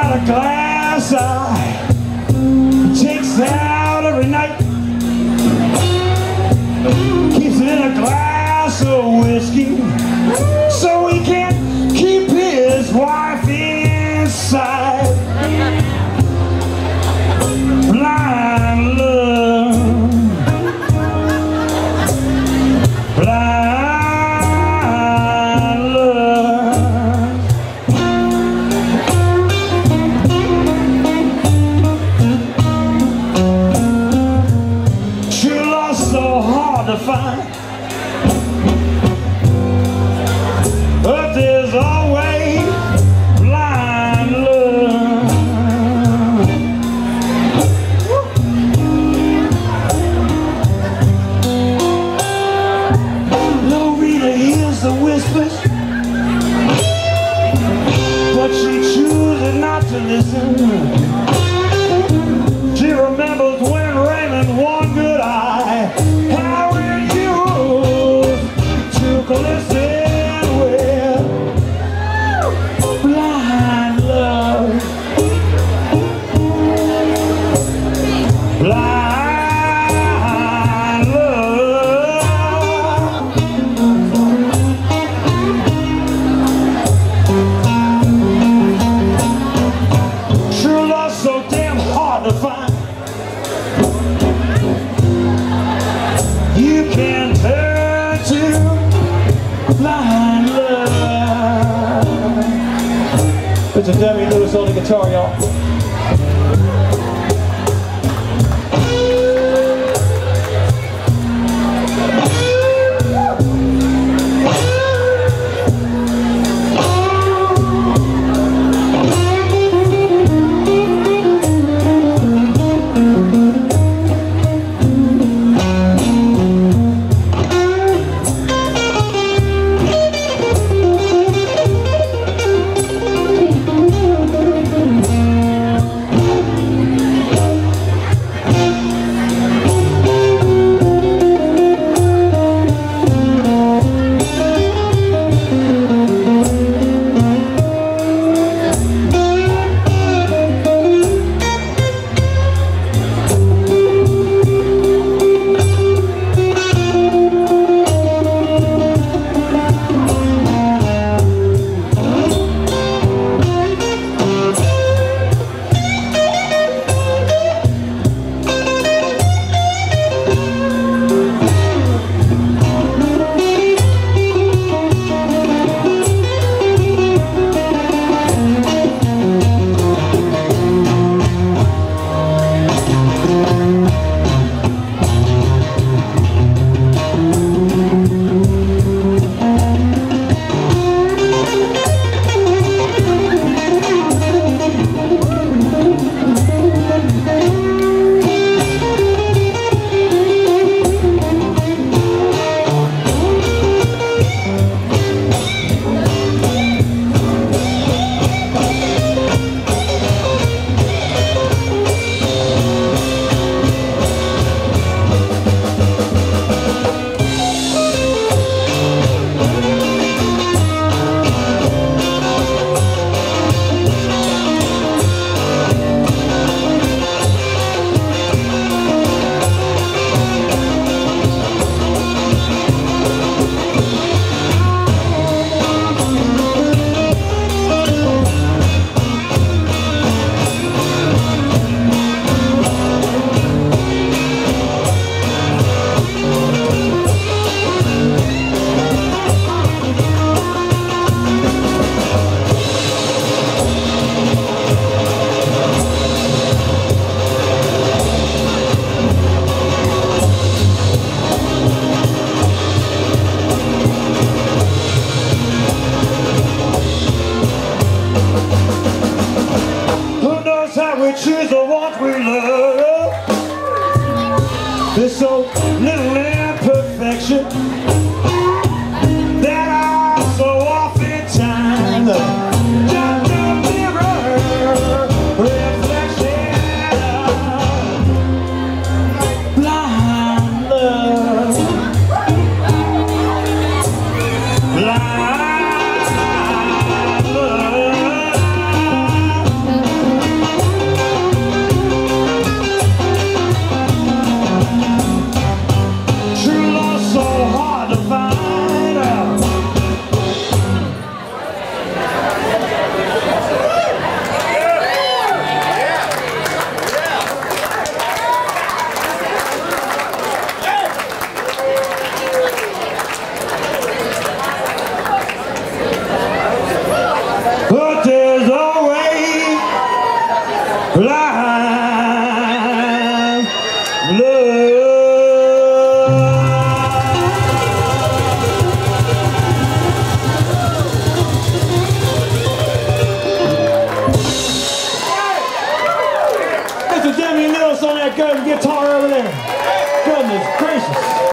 got a glass eye, takes out every night, keeps it in a glass of whiskey, so he can't keep his wife inside. Blind love, blind love. True love's so hard to find, but there's always blind love. Loretta hears the whispers, but she chooses not to listen. She remembers when Raymond one good eye, how it used to glisten with blind love, blind love. True love's so damn hard to find. You can turn to blind love. It's a Debbie Lewis on the guitar, y'all. blind love. Mr. Jimmy Lewis on that good guitar over there. Goodness gracious.